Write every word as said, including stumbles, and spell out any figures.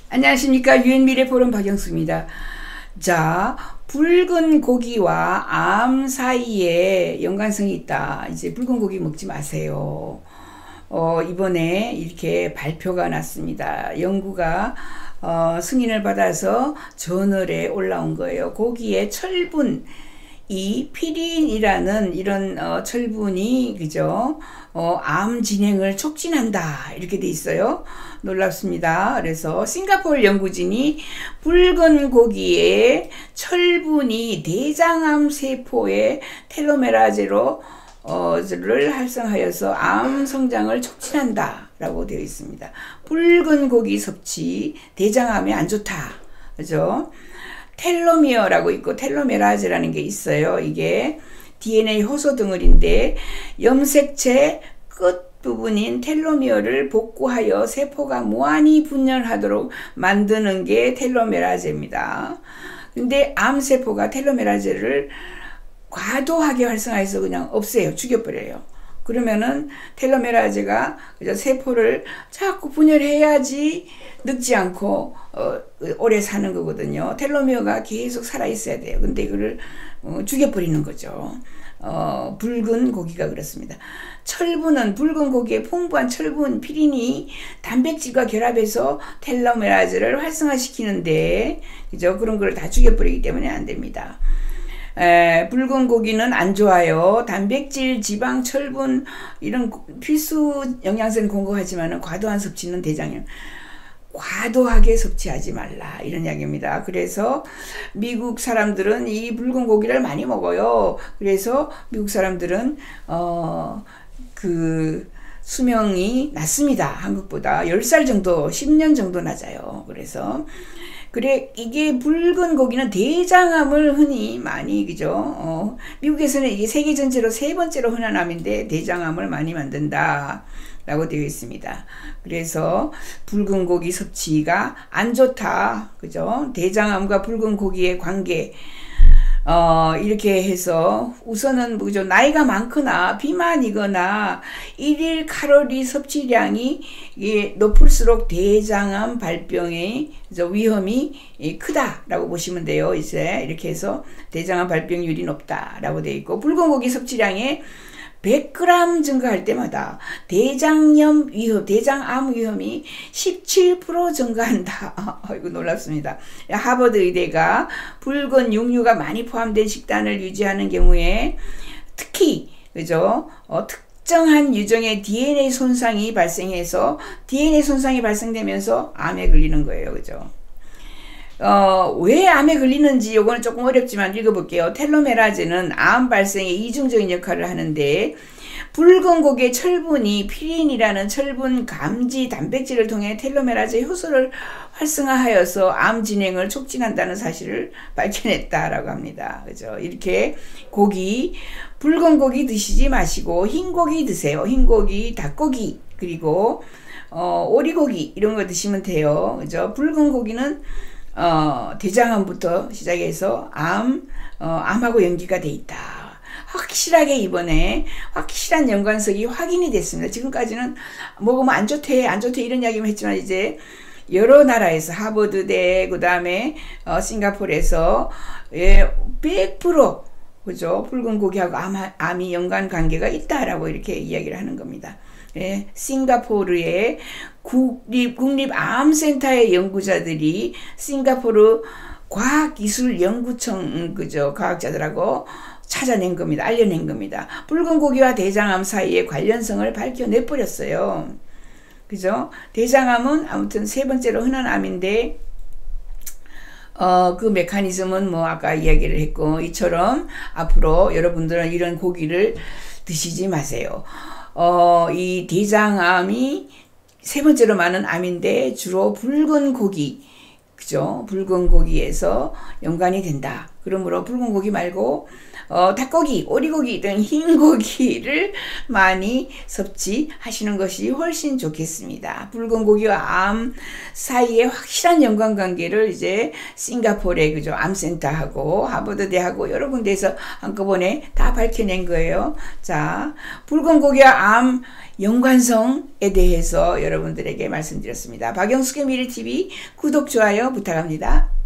안녕하십니까. 유엔미래포럼 박영수입니다. 자, 붉은 고기와 암 사이에 연관성이 있다. 이제 붉은 고기 먹지 마세요. 어, 이번에 이렇게 발표가 났습니다. 연구가 어, 승인을 받아서 저널에 올라온 거예요. 고기에 철분, 이 피린이라는 이런 어, 철분이 그죠? 어, 암 진행을 촉진한다 이렇게 돼 있어요. 놀랍습니다. 그래서 싱가포르 연구진이 붉은 고기에 철분이 대장암 세포의 텔로메라제로 어, 를 활성하여서 암 성장을 촉진한다 라고 되어 있습니다. 붉은 고기 섭취 대장암에 안 좋다. 그죠? 텔로미어라고 있고 텔로메라제라는 게 있어요. 이게 디엔에이 효소 덩어리인데 염색체 끝 부분인 텔로미어를 복구하여 세포가 무한히 분열하도록 만드는 게 텔로메라제입니다. 근데 암세포가 텔로메라제를 과도하게 활성화해서 그냥 없애요. 죽여버려요. 그러면은 텔로메라제가 세포를 자꾸 분열해야지 늙지 않고 어, 오래 사는 거거든요. 텔로미어가 계속 살아있어야 돼요. 근데 이거를 어, 죽여버리는 거죠. 어, 붉은 고기가 그렇습니다. 철분은 붉은 고기에 풍부한 철분, 피린이 단백질과 결합해서 텔로메라제를 활성화시키는데 그죠? 그런 걸 다 죽여버리기 때문에 안 됩니다. 에, 붉은 고기는 안 좋아요. 단백질, 지방, 철분 이런 필수 영양소는 공급하지만 과도한 섭취는 대장염. 과도하게 섭취하지 말라 이런 이야기입니다. 그래서 미국 사람들은 이 붉은 고기를 많이 먹어요. 그래서 미국 사람들은 어, 그 수명이 낮습니다. 한국보다 열 살 정도, 십 년 정도 낮아요. 그래서 그래 이게 붉은 고기는 대장암을 흔히 많이 그죠? 어, 미국에서는 이게 세계 전체로 세 번째로 흔한 암인데 대장암을 많이 만든다 라고 되어 있습니다. 그래서 붉은 고기 섭취가 안 좋다. 그죠? 대장암과 붉은 고기의 관계 어, 이렇게 해서 우선은 뭐죠? 나이가 많거나 비만이거나 일일 칼로리 섭취량이 예, 높을수록 대장암 발병의 위험이 예, 크다라고 보시면 돼요. 이제 이렇게 해서 대장암 발병률이 높다라고 되어 있고 붉은 고기 섭취량에 백 그램 증가할 때마다 대장염 위험, 대장암 위험이 십칠 퍼센트 증가한다. 아이고 놀랍습니다. 하버드 의대가 붉은 육류가 많이 포함된 식단을 유지하는 경우에 특히 그죠? 어, 특정한 유정의 디엔에이 손상이 발생해서 디엔에이 손상이 발생되면서 암에 걸리는 거예요. 그죠? 어, 왜 암에 걸리는지 요거는 조금 어렵지만 읽어볼게요. 텔로메라제는 암 발생에 이중적인 역할을 하는데 붉은 고기의 철분이 피린이라는 철분 감지 단백질을 통해 텔로메라제 효소를 활성화하여서 암 진행을 촉진한다는 사실을 밝혀냈다라고 합니다. 그죠? 이렇게 고기, 붉은 고기 드시지 마시고 흰 고기 드세요. 흰 고기, 닭고기, 그리고 어, 오리고기 이런 거 드시면 돼요. 그죠? 붉은 고기는 어, 대장암부터 시작해서 암, 어, 암하고 연기가 돼 있다. 확실하게 이번에 확실한 연관성이 확인이 됐습니다. 지금까지는 먹으면 안 좋대, 안 좋대 이런 이야기만 했지만 이제 여러 나라에서 하버드대, 그 다음에 어, 싱가포르에서 예, 백 퍼센트 그죠? 붉은 고기하고 암, 암이 연관 관계가 있다라고 이렇게 이야기를 하는 겁니다. 예, 싱가포르의 국립, 국립암센터의 연구자들이 싱가포르 과학기술연구청 그죠 과학자들하고 찾아낸 겁니다. 알려낸 겁니다. 붉은 고기와 대장암 사이의 관련성을 밝혀내 버렸어요. 그죠? 대장암은 아무튼 세 번째로 흔한 암인데 어, 그 메커니즘은 뭐 아까 이야기를 했고 이처럼 앞으로 여러분들은 이런 고기를 드시지 마세요. 어, 이 대장암이 세 번째로 많은 암인데 주로 붉은 고기, 그죠? 붉은 고기에서 연관이 된다. 그러므로 붉은 고기 말고 어, 닭고기, 오리고기 등 흰 고기를 많이 섭취하시는 것이 훨씬 좋겠습니다. 붉은 고기와 암 사이에 확실한 연관관계를 이제 싱가포르의 그죠 암센터하고 하버드 대하고 여러 군데에서 한꺼번에 다 밝혀낸 거예요. 자, 붉은 고기와 암 연관성에 대해서 여러분들에게 말씀드렸습니다. 박영숙의 미래티비 구독, 좋아요 부탁합니다.